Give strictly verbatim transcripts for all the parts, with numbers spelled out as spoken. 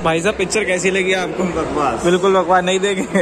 भाई साहब पिक्चर कैसी लगी आपको? बकवास, बिल्कुल बकवास, नहीं देंगे।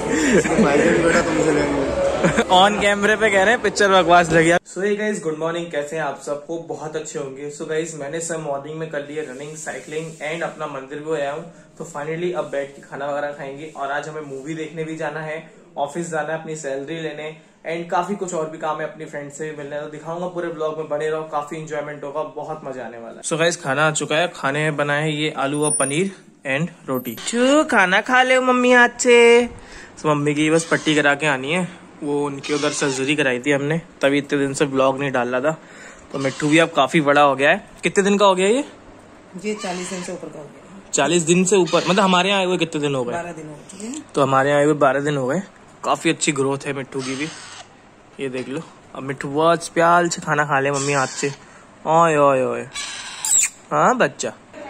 ऑन कैमरे पे कह रहे हैं पिक्चर बकवास लगी। So hey guys, good morning, कैसे हैं आप? सबको बहुत अच्छे होंगे। सो गाइस, मैंने सब मॉर्निंग में कर लिया रनिंग, साइकिलिंग एंड अपना मंदिर भी आया हूँ। तो फाइनली अब बैठ के खाना वगैरह खाएंगे और आज हमें मूवी देखने भी जाना है, ऑफिस जाना है अपनी सैलरी लेने एंड काफी कुछ और भी काम है अपनी फ्रेंड से मिलने। तो दिखाऊंगा पूरे ब्लॉग में, बने रहो, काफी इंजॉयमेंट होगा, बहुत मजा आने वाला है। सो गाइस, खाना आ चुका है। खाने में बना है ये आलू और पनीर एंड रोटी। चू खाना खा ले मम्मी हाथ से। so, मम्मी की बस पट्टी करा के आनी है, वो उनकी उधर सर्जरी कराई थी हमने, तभी इतने दिन से ब्लॉग नहीं डाल रहा था। तो मिट्टू भी अब काफी बड़ा हो गया है। कितने दिन का हो गया ये? ये चालीस दिन से ऊपर का हो गया। चालीस दिन से ऊपर मतलब हमारे यहाँ आए हुए कितने दिन हो गए? बारह दिन हो चुके हैं। तो हमारे यहाँ आए हुए बारह दिन हो गए। काफी अच्छी ग्रोथ है मिट्टू की भी, ये देख लो। अब मिट्टू बहुत प्यार से खाना खा ले मम्मी हाथ से। ओए ओए ओए, हाँ बच्चा।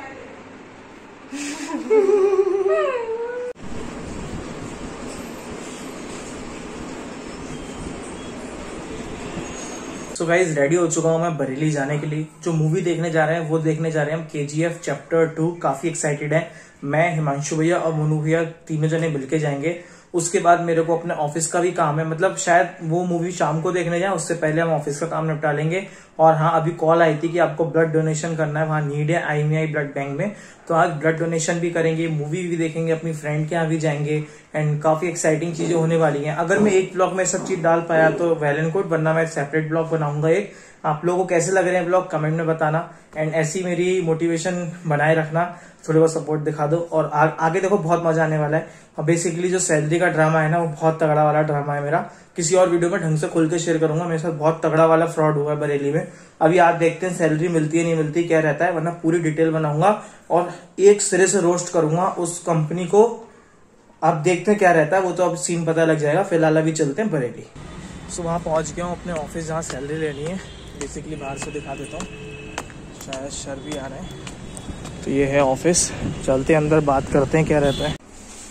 सो गाइज, रेडी हो चुका हूँ मैं बरेली जाने के लिए। जो मूवी देखने जा रहे हैं वो देखने जा रहे हैं हम के जी एफ चैप्टर टू। काफी एक्साइटेड है मैं, हिमांशु भैया और मोनू भैया, तीनों जने मिलके जाएंगे। उसके बाद मेरे को अपने ऑफिस का भी काम है, मतलब शायद वो मूवी शाम को देखने जाए, उससे पहले हम ऑफिस का काम निपटा लेंगे। और हाँ, अभी कॉल आई थी कि आपको ब्लड डोनेशन करना है, वहाँ नीड है I M I blood bank में। तो आज ब्लड डोनेशन भी करेंगे, मूवी भी देखेंगे, अपनी फ्रेंड के यहाँ भी जाएंगे एंड काफी एक्साइटिंग चीजें होने वाली हैं। अगर मैं एक ब्लॉग में सब चीज डाल पाया तो वेल एंड गुड, वरना मैं सेपरेट ब्लॉग बनाऊंगा एक। आप लोगों को कैसे लग रहे हैं ब्लॉग कमेंट में बताना एंड ऐसी मेरी मोटिवेशन बनाए रखना, थोड़ी बहुत सपोर्ट दिखा दो। और आ, आगे देखो बहुत मजा आने वाला है। और बेसिकली जो सैलरी का ड्रामा है ना, वो बहुत तगड़ा वाला ड्रामा है मेरा। किसी और वीडियो में ढंग से खुल के शेयर करूंगा। मेरे साथ बहुत तगड़ा वाला फ्रॉड हुआ है बरेली में। अभी आप देखते हैं सैलरी मिलती है नहीं मिलती, क्या रहता है, वरना पूरी डिटेल बनाऊंगा और एक सिरे से रोस्ट करूंगा उस कंपनी को। आप देखते हैं क्या रहता है, वो तो अब सीन पता लग जाएगा। फिलहाल अभी चलते हैं बरेली। सो वहां पहुंच गया हूँ अपने ऑफिस जहाँ सैलरी लेनी है। बेसिकली बाहर से दिखा देता हूँ, शायद शर भी आ रहे हैं। तो ये है ऑफिस, चलते हैं अंदर, बात करते हैं क्या रहता है।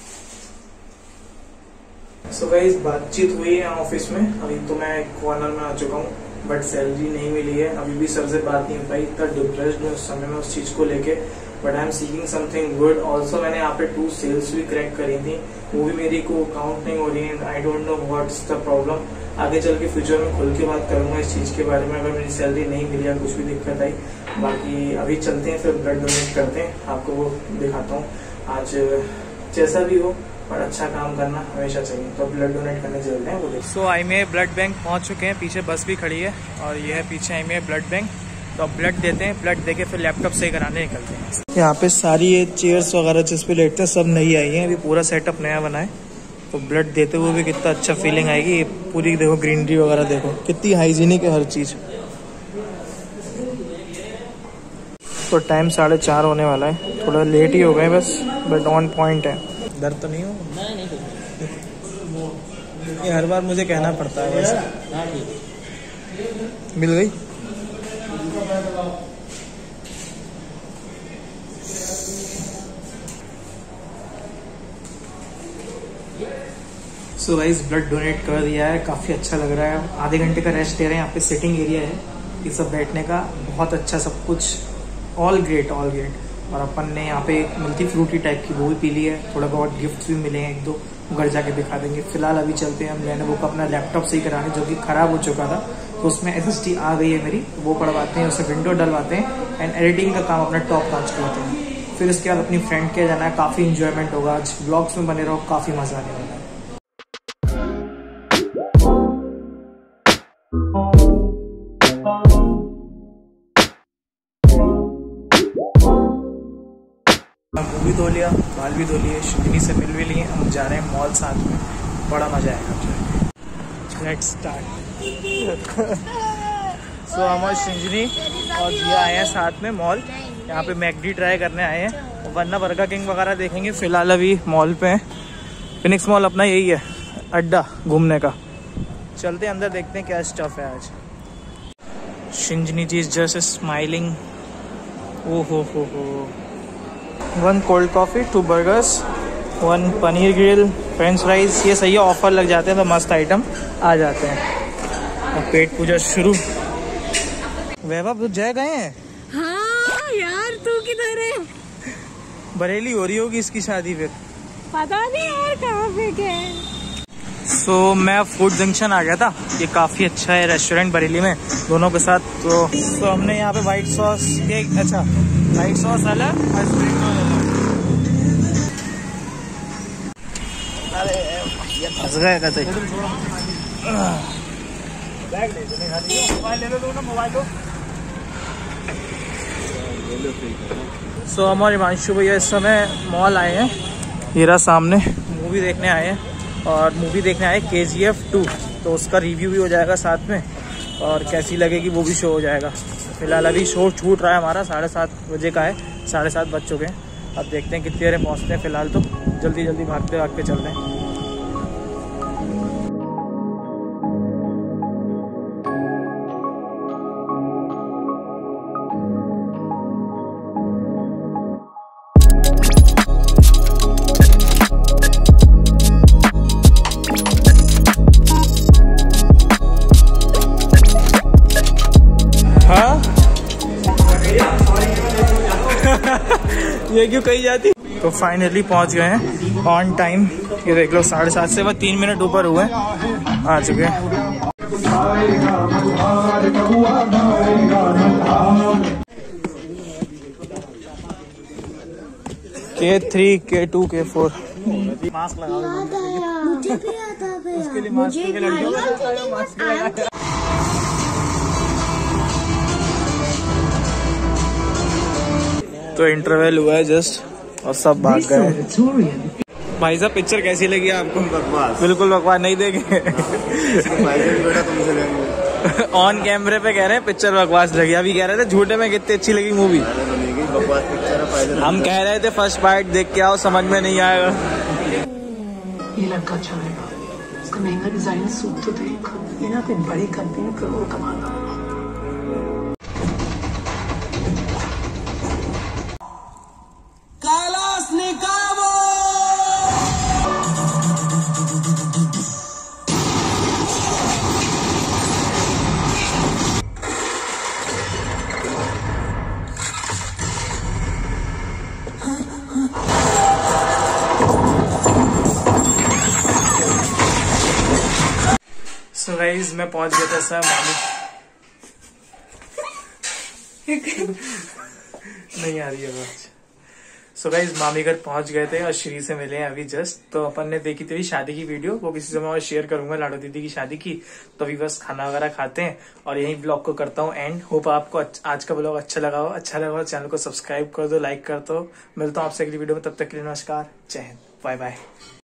सो गाइस, बातचीत हुई है ऑफिस में। अभी तो मैं कॉर्नर में आ चुका हूँ, बट सैलरी नहीं मिली है। अभी भी सर से बात नहीं हो पाई, इतना डिप्रेस्ड हूँ उस समय में उस चीज को लेके। But I am seeking something good. Also मैंने यहाँ पे टू सेल्स भी क्रैक करी थी, वो भी मेरी को काउंट नहीं हो रही है। I don't know what is the problem. आगे चल के फ्यूचर में खुल के बात करूंगा इस चीज के बारे में, अगर मेरी सैलरी नहीं मिली या कुछ भी दिक्कत आई। बाकी अभी चलते हैं, फिर ब्लड डोनेट करते हैं, आपको वो दिखाता हूँ। आज जैसा भी हो पर अच्छा काम करना हमेशा चाहिए। तो ब्लड डोनेट करने चलते हैं, वो देख। सो आई में ब्लड बैंक पहुंच चुके हैं, पीछे बस भी खड़ी है और ये है पीछे आई में ब्लड बैंक। तो अब ब्लड देते हैं, ब्लड देके फिर लैपटॉप से कराने निकलते हैं। यहाँ पे सारी ये चेयर्स वगैरह जिस पे लेटते हैं सब नई आई है, अभी पूरा सेटअप नया बना है। तो ब्लड देते हुए भी कितना अच्छा फीलिंग आएगी। ये पूरी देखो ग्रीनरी वगैरह देखो, कितनी हाइजीनिक है हर चीज। तो टाइम साढ़े चार होने वाला है, थोड़ा लेट ही हो गए बस, बट ऑन पॉइंट है। डर तो नहीं हो? नहीं नहीं, ये हर बार मुझे कहना पड़ता है वैसे। मिल गई? सो गाइस, ब्लड डोनेट कर दिया है, काफी अच्छा लग रहा है। आधे घंटे का रेस्ट दे रहे हैं, यहाँ पे सिटिंग एरिया है ये सब बैठने का, बहुत अच्छा सब कुछ, ऑल ग्रेट ऑल ग्रेट। और अपन ने यहाँ पे एक मल्टी फ्रूटी टाइप की वो भी पी ली है, थोड़ा बहुत गिफ्ट भी मिले हैं एक दो, घर जाके दिखा देंगे। फिलहाल अभी चलते हैं हम लेनोवो को अपना लैपटॉप सही कराने, जो कि खराब हो चुका था। तो उसमें एस एस डी आ गई है मेरी, वो पढ़वाते हैं, उससे विंडो डलवाते हैं एंड एडिटिंग का काम अपना टॉप नॉच करते हैं। फिर उसके बाद अपनी फ्रेंड के जाना है, काफी इंजॉयमेंट होगा। आज ब्लॉग्स में बने रहो, काफी मजा आने वाला है। मुंह भी धो लिया, बाल भी धो लिए, शिवनी से मिल भी लिए, हम जा रहे हैं मॉल साथ में, बड़ा मजा आएगा। Let's start. सो हम शिंजनी और जिया आए हैं साथ में मॉल, यहाँ पे मैकडी ट्राई करने आए हैं, वरना बर्गर किंग वगैरह देखेंगे। फिलहाल अभी मॉल पे हैं, फिनिक्स मॉल अपना यही है अड्डा घूमने का। चलते अंदर, देखते हैं क्या स्टफ है आज। Shinjini ji is just smiling. ओ हो हो हो। One cold coffee, two burgers, one paneer grill, french fries. ये सही है, ऑफर लग जाते हैं तो मस्त आइटम आ जाते हैं। और पेट पूजा शुरू। वैभव तो जय गए हैं? हाँ यार, तू किधर है? बरेली हो रही होगी इसकी शादी फिर, पता नहीं यार कहाँ पे गए। सो so, मैं फूड जंक्शन आ गया था। ये काफ़ी अच्छा है रेस्टोरेंट बरेली में, दोनों के साथ। तो so, हमने यहाँ पे वाइट सॉस केक, अच्छा वाइट सॉस अलग और स्प्रिंग रोल अलग। अरे फंस गए कहते। मोबाइल ले लो, दो ना मोबाइल लो। सो so, हमारे हिमांशु भैया इस समय मॉल आए हैं, हीरा सामने मूवी देखने आए हैं। और मूवी देखने आए के जी एफ टू, तो उसका रिव्यू भी हो जाएगा साथ में और कैसी लगेगी वो भी शो हो जाएगा। फिलहाल अभी शो छूट रहा है हमारा, साढ़े सात बजे का है, साढ़े सात बज चुके हैं। अब देखते हैं कितनी देर में पहुँचते हैं। फिलहाल तो जल्दी जल्दी भागते भागते चल रहे हैं। ये क्यों कही जाती। तो फाइनली पहुंच गए हैं ऑन टाइम। ये देख लो, साढ़े सात से बस तीन मिनट ऊपर हुए आ चुके हैं। के थ्री के टू के फोर मास्क लगाओ। मुझे भी याद आ गया। उसके लिए मास्क के लड़कियों का मास्क लगा। तो इंटरवल हुआ है जस्ट और सब भाग गए। भाई साहब पिक्चर कैसी लगी आपको? बकवास, बिल्कुल बकवास, नहीं देखे। ऑन कैमरे पे कह रहे हैं पिक्चर बकवास लगी, अभी कह रहे थे झूठे में कितनी अच्छी लगी मूवी। हम कह रहे थे फर्स्ट पार्ट देख के आओ, समझ में नहीं आएगा। ये लड़का अच्छा रहेगा, इसका महंगा डिजाइन सूट तो देख, ये ना कोई बड़ी कंपनी में करोड़ कमाना। सो गाइस मैं पहुंच गया था सर मामी। नहीं आ रही है आवाज। सो गाइस मामी घर पहुंच गए थे और श्री से मिले हैं अभी जस्ट। तो अपन ने देखी थी शादी की वीडियो, वो किसी समय और शेयर करूंगा, लाडो दीदी की शादी की। तो अभी बस खाना वगैरह खाते हैं और यही ब्लॉग को करता हूँ एंड। होप आपको आज का ब्लॉग अच्छा लगा हो। अच्छा लगा हो चैनल को सब्सक्राइब कर दो, लाइक कर दो। मिलता हूँ आपसे अगली वीडियो में, तब तक के लिए नमस्कार, जय हिंद, बाय बाय।